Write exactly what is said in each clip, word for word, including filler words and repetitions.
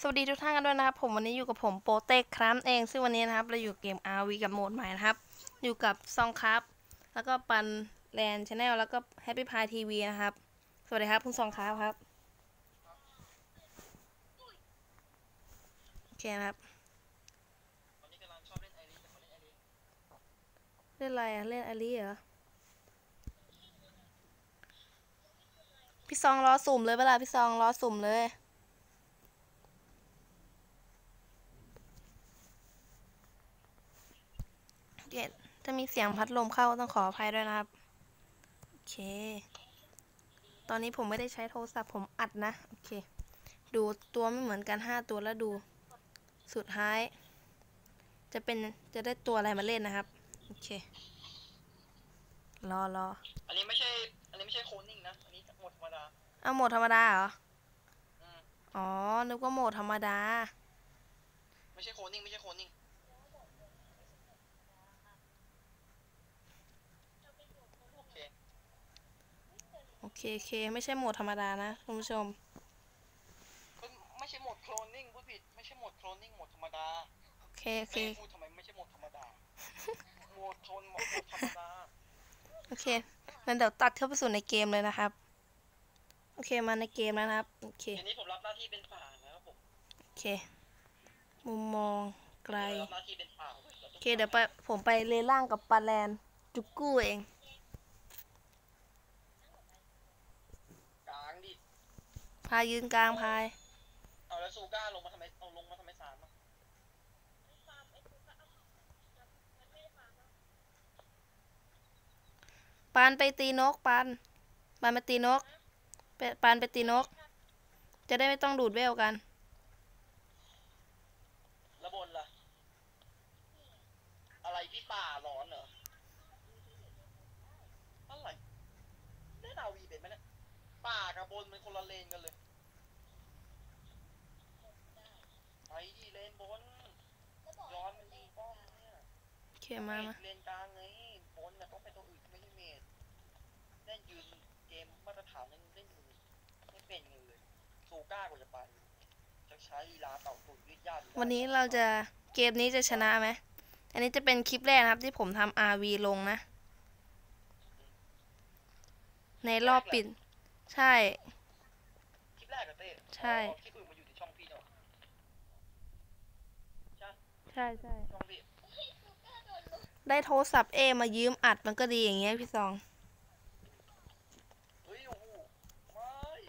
สวัสดีทุกท่านกันด้วยนะครับผมวันนี้อยู่กับผมโปเต็กครับเองซึ่งวันนี้นะครับเราอยู่เกม อาร์ วี กับโหมดใหม่นะครับอยู่กับซองครับแล้วก็ปันแลนชาแนลแล้วก็แฮปปี้พายทีวีนะครับสวัสดีครับคุณซองครับครับโอเคครับตอนนี้กำลังชอบเล่นไอริสแต่ขอเล่นไอริสเล่นอะไรอะเล่นอารีเหรอพี่ซองรอสุ่มเลยเวลาพี่ซองรอสุ่มเลยเดี๋ยวจะมีเสียงพัดลมเข้าต้องขออภัยด้วยนะครับโอเคตอนนี้ผมไม่ได้ใช้โทรศัพท์ผมอัดนะโอเคดูตัวไม่เหมือนกันห้าตัวแล้วดูสุดท้ายจะเป็นจะได้ตัวอะไรมาเล่นนะครับโอเครอรออันนี้ไม่ใช่อันนี้ไม่ใช่โคนิ่งนะอันนี้โหมดธรรมดาเอาโหมดธรรมดาเหรออืมอ๋อนึกว่าโหมดธรรมดาไม่ใช่โคนิ่งไม่ใช่โคนิ่งโอเคโอเคโอเคไม่ใช่โหมดธรรมดานะคุณผู้ชมก็ไม่ใช่โหมดโคลนนิ่งพูดผิดไม่ใช่โหมดโคลนนิ่งโหมดธรรมดาโอเคโอเคไม่พูดทำไมไม่ใช่โหมดธรรมดาโหมดโคลนโหมดธรรมดาโอเคงั้นเดี๋ยวตัดเข้าไปสู่ในเกมเลยนะครับโอเคมาในเกมแล้วนะครับโอเคเดี๋ยวนี้ผมรับหน้าที่เป็นป่าแล้วผมโอเคมุมมองไกลเรารับหน้าที่เป็นป่าเว้ยเราโอต้องเคเดี๋ยวไปผมไปเลล่างกับปลาแลนจุกกู้เองกลางดิพายยืนกลางพายเอาแล้วซูก้าลงมาทำไมเอาลงมาทำไมสามอ่ะปานไปตีนกปานปานไปตีนกปานไปตีนกจะได้ไม่ต้องดูดเวลกันแล้วบนล่ะอะไรพี่ป่าหลอนเหรออะไรเล่นอาวีเป็นไหมเนี่ยป่ากับบนมันคนละเลนกันเลยไปที่เลนบนย้อนมันยิงป้อมเนี่ยโอเคมามาเลนกลางไงบนน่ะต้องเป็นตัวอื่นไม่ใช่เมดเล่นยืนเกมมาตรฐานเล่นเล่นอยู่ไม่เป็นเลยซูก้ากว่าจะไปจะใช้ลีลาเต่าตุ่นยืดยาดวันนี้เราจะเกมนี้จะชนะไหมอันนี้จะเป็นคลิปแรกนะครับที่ผมทำ อาร์ วี ลงนะในรอบปิดใช่คลิปแรกกับเต้ใช่คลิปอื่นมาอยู่ที่ช่องพี่เนาะใช่ใช่ใช่ช่องพี่ได้โทรศัพท์เอมายืมอัดมันก็ดีอย่างเงี้ยพี่ซองเฮ้ยโอ้โหไม่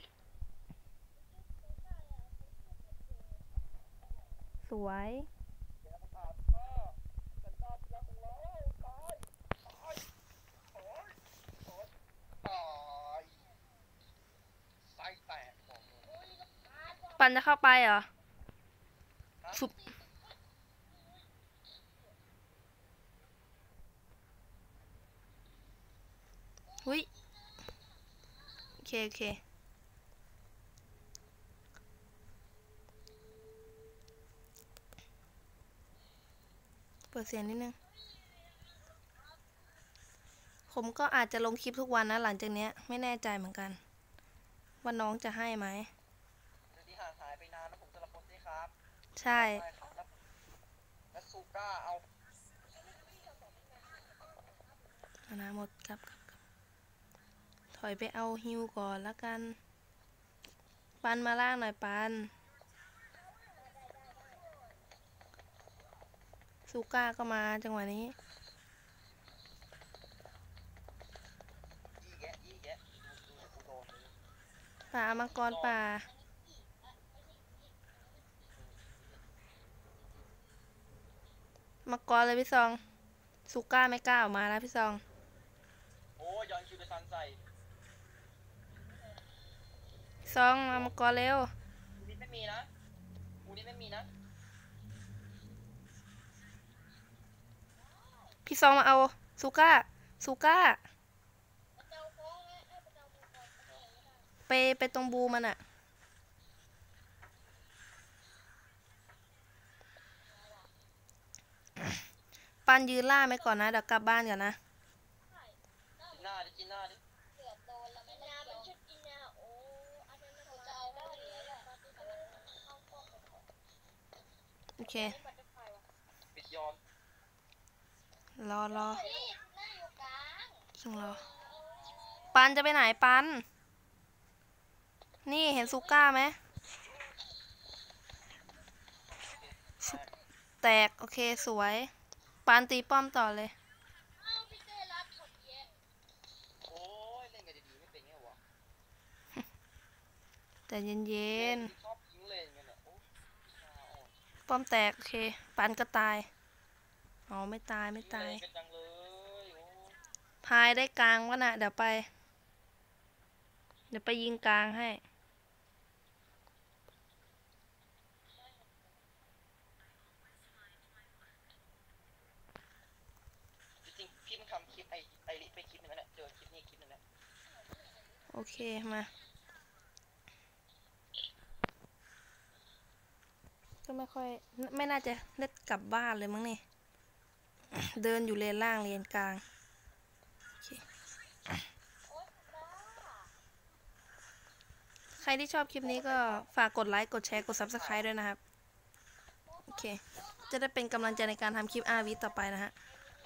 สวยแกประกาศว่าสันดาปยักษ์ของเราตายตายโอ้ยโอ้ยตายไส้แตกบอกเลยปันจะเข้าไปเหรอสุบหุ้ยโอเคโอเคเปิดเสียงนิดนึงผมก็อาจจะลงคลิปทุกวันนะหลังจากเนี้ยไม่แน่ใจเหมือนกันว่าน้องจะให้ไหมเดี๋ยวที่ห่างหายไปนานนะผมสารพจน์ด้วยครับใช่ได้ครับแล้วแล้วซูก้าเอานะหมดครับครับครับถอยไปเอาฮิวก่อนละกันปันมาล่างหน่อยปันซูก้าก็มาจังหวะนี้ยี่แยะยี่แยะดูดูกูโดนเลยป่ามังกรป่ามังกรเลยพี่ซองซูก้าไม่กล้าออกมาแล้วพี่ซองโอ้ย้อนคิวเดซันใส่พี่ซองมามังกรเร็วกูนี่ไม่มีนะกูนี่ไม่มีนะพี่ซองมาเอาซูก้าซูก้าไปไปตรงบูมันอะปันยืนล่าไหมก่อนนะเดี๋ยวกลับบ้านก่อนนะจินหน้าดิจินหน้าดิโอเคปิดยอนรอรอคิงรอปันจะไปไหนปันนี่เห็นซูก้าไหมแตกโอเคสวยปันตีป้อมต่อเลยโอ้ยเล่นกันดีๆไม่เป็นไงวะแต่เย็นชอบทิ้งเลนกันอ่ะโอ้น่าอ่อนๆป้อมแตกโอเคปันก็ตายอ๋อไม่ตายไม่ทิ้งตาเลย นกันจังเลยโอ้พายได้กลางวะน่ะเดี๋ยวไปเดี๋ยวไปยิงกลางให้จริงๆพี่มันทำคลิปไอไอริไปคลิปหนึงแล้วเนี่ยเจอคลิปนี้คลิปหนึงแล้วโอเคมาก็ไม่ค่อยไม่น่าจะเล่นกลับบ้านเลยมั้งนี่ เดินอยู่เลนล่างเลนกลางโอเคใครที่ชอบคลิปนี้ก็ฝากกดไลค์กดแชร์กด ซับสไครบ์ ด้วยนะครับโอเคจะได้เป็นกำลังใจในการทำคลิปอาร์วีต่อไปนะฮะ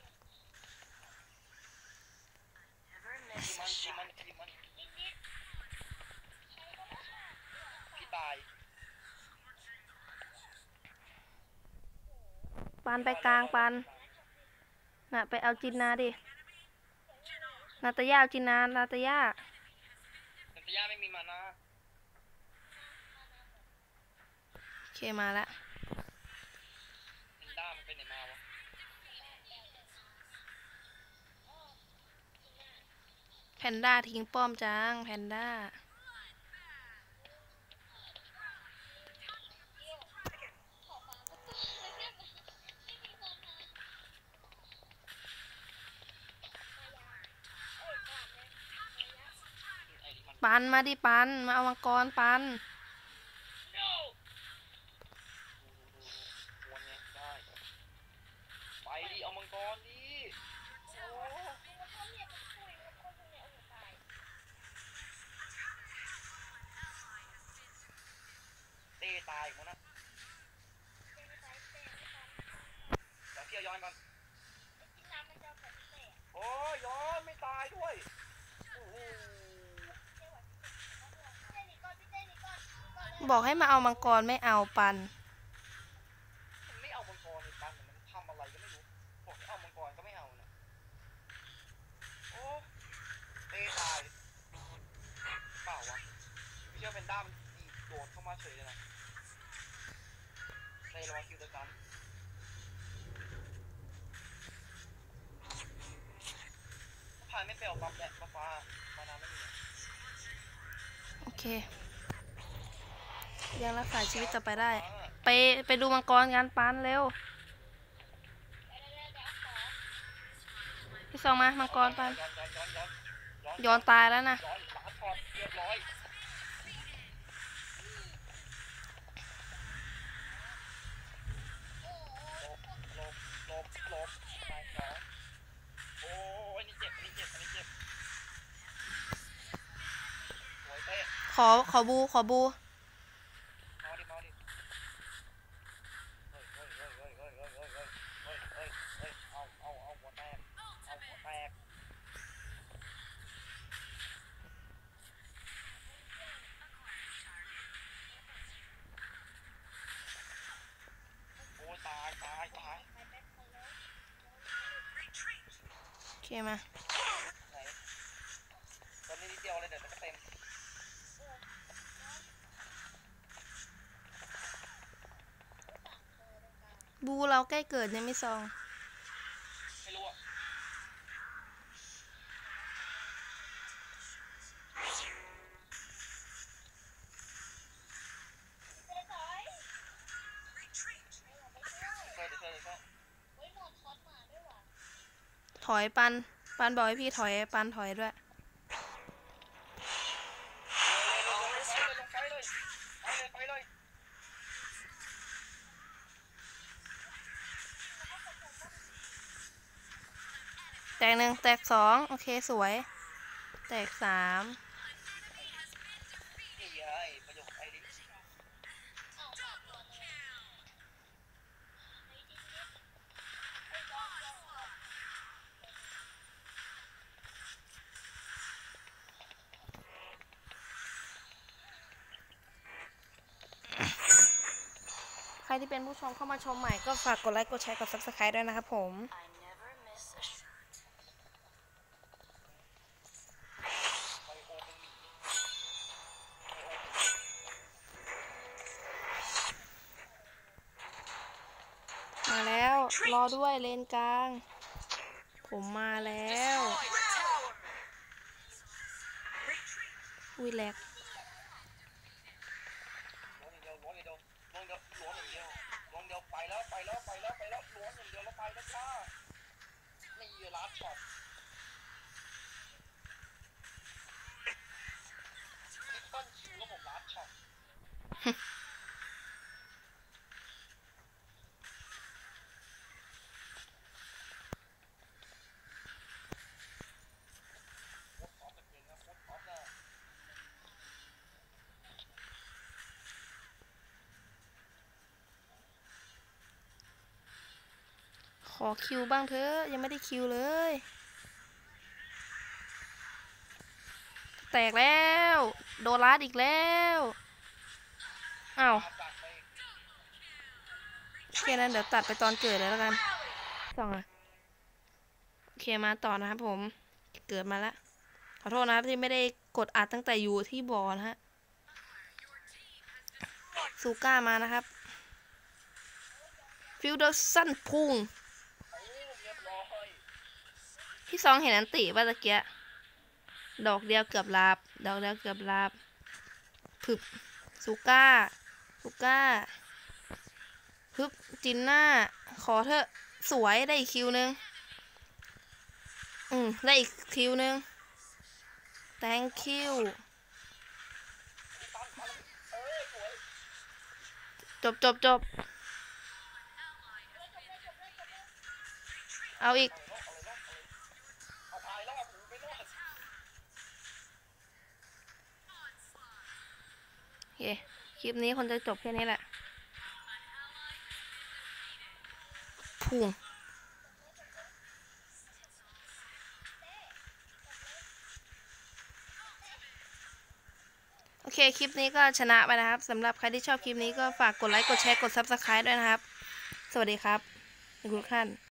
พี่มันพี่มันพี่มันพี่ตายปันไปกลางปันน่ะไปเอาจินนาดินาตาย่าเอาจินนานาตาย่านันทยาไม่มีมานะโอเคมาละมินด้ามันไปไหนมาวะแพนด้าทิ้งป้อมจังแพนด้าไอริมันปันมาดิปันมาเอามังกรปันดูดูดูวนไงได้ไปดิเอามังกรดิโอ้เต้ตายอีกมั้งนะเดี๋ยวพี่เอาย้อนก่อนโอ้ยย้อนไม่ตายด้วยโอ้โหบอกให้มาเอามังกรไม่เอาปันมันไม่เอามังกรในปันมันทำอะไรก็ไม่รู้บอกให้เอามังกรก็ไม่เอานะโอ้เต้ตายเปล่าวะไม่เชื่อเป็นด้ามดีดโดดเข้ามาเฉยเลยนะเต้ระวังคิวเดอร์ซันพายไม่เปลวปั๊บแหละฟ้าฟ้ามานาไม่มีโอเค ยังรักษาชีวิตต่อไปได้อ่าไปไปดูมังกรกันปันเร็วพี่สองมามังกรปันย้อนย้อนย้อนย้อนย้อนย้อนตายแล้วนะย้อนลาดช็อตเรียบร้อยหลบหลบหลบหลบตายสองโอ้อันนี้เจ็บอันนี้เจ็บอันนี้เจ็บสวยเต้ขอขอบูขอบูมาดิมาดิเฮ้ยเฮ้ยเฮ้ยเฮ้ยเฮ้ยเฮ้ยเฮ้ยเฮ้ยเฮ้ยเฮ้ยเฮ้ยเอาเอาเอาหัวแตกเอาหัวแตกโอ้ตายตายตายโอเคมาไหนตอนนี้นิดเดียวเลยเดี๋ยวจะเต็มบูเราใกล้เกิดยังไม่ซองไม่รู้อ่ะเคยเดี๋ยวเคยเดี๋ยวเคยถอยปันปันบอกให้พี่ถอยปันถอยด้วยลงไปเลยไปเลยไปเลยแตกหนึ่งแตกสองโอเคสวย แตกสามนี่ไงประโยคไอ้ดิใครที่เป็นผู้ชมเข้ามาชมใหม่ก็ฝากกดไลค์กดแชร์กด ซับสไครบ์ ด้วยนะครับผมไบโอเป็นหมีไบโอมาแล้วรอด้วยเลนกลางผมมาแล้วอุ้ยแหลกล้วงอย่างเดียวล้วงอย่างเดียวล้วงอย่างเดียวล้วงอย่างเดียวล้วงอย่างเดียวไปแล้วไปแล้วไปแล้วไปแล้วล้วงอย่างเดียวแล้วไปแล้วจ้านี่ลัดช็อตทิปเปิลคิวแล้วผมลัดช็อตโคตรท็อปเก่งนะโคตรท็อปนะขอคิวบ้างเถอะยังไม่ได้คิวเลยแตกแล้วโดนลัดอีกแล้วอ้าวโอเคนั้นเดี๋ยวตัดไปตอนเกิดเลยแล้วกันสองอ่ะโอเคมาต่อนะครับผมเกิดมาแล้วขอโทษนะครับที่ไม่ได้กดอัดตั้งแต่อยู่ที่บ่อนะฮะซูก้ามานะครับฟิลเดอร์สันพุ่งที่สองเห็นอันติป่ะตะเกียดอกเดียวเกือบลาบดอกเดียวเกือบลาบพึบซูก้าซูก้าพึบจินหน้าขอเถอะสวยได้อีกคิวนึงอืมได้อีกคิวนึง thank you จบจบจบเอาอีกโอเคคลิปนี้คนจะจบแค่นี้แหละพุ่งโอเคคลิปนี้ก็ชนะไปนะครับสำหรับใครที่ชอบคลิปนี้ก็ฝากกดไลค์กดแชร์กด ซับสไครบ์ ด้วยนะครับสวัสดีครับทุกท่าน